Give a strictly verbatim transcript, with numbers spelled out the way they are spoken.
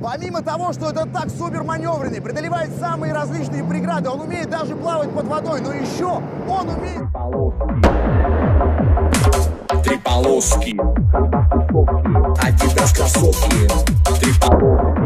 Помимо того, что это так супер маневренный, преодолевает самые различные преграды, он умеет даже плавать под водой, но еще он умеет... Три полоски, Адидас кроссовки, три полоски.